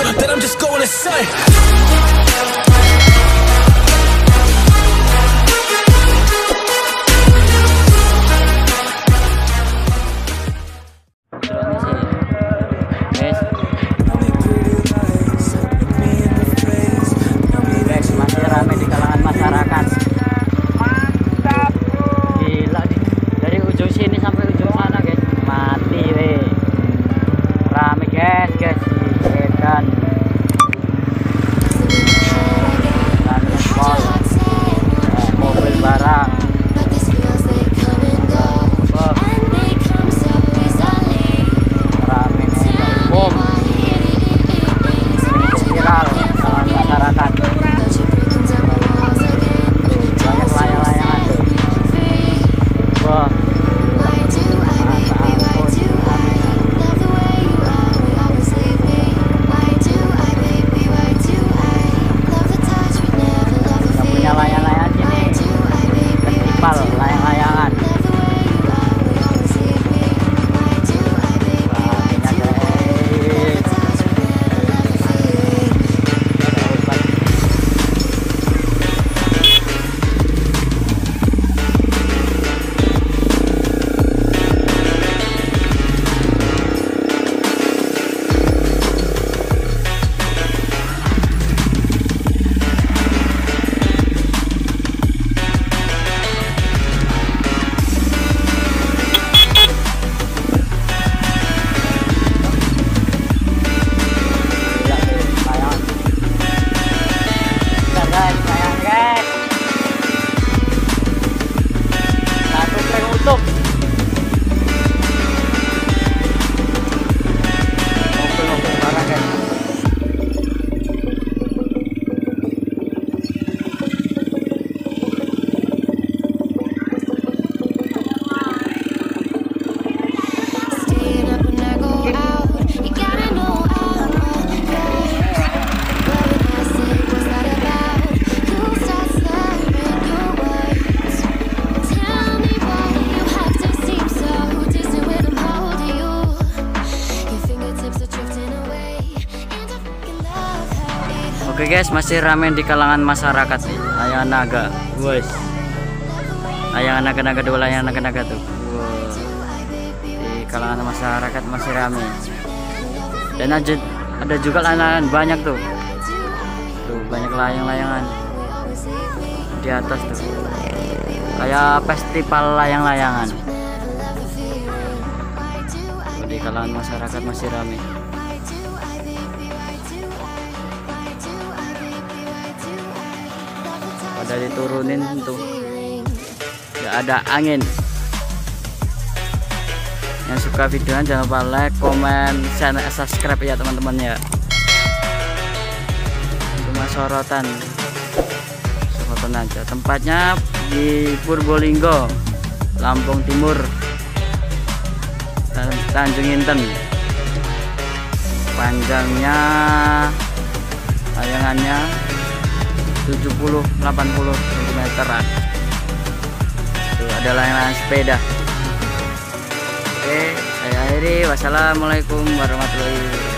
that I'm just going insane. Oke guys, masih ramai di kalangan masyarakat layangan naga, guys. Layangan naga-naga dua, layangan naga-naga tuh. Wow. Di kalangan masyarakat masih ramai. Dan ada juga layangan banyak tuh. Tuh banyak layang-layangan di atas tuh. Kayak festival layang-layangan. Di kalangan masyarakat masih ramai. Pada diturunin tuh, nggak ada angin. Yang suka videonya jangan lupa like, komen, share, subscribe ya teman-teman ya. Cuma sorotan aja. Tempatnya di Purbolinggo, Lampung Timur, Tanjung Inten. Panjangnya layangannya 70-80 cm. Tuh ada layangan sepeda. Oke, saya akhiri. Wassalamualaikum warahmatullahi wabarakatuh.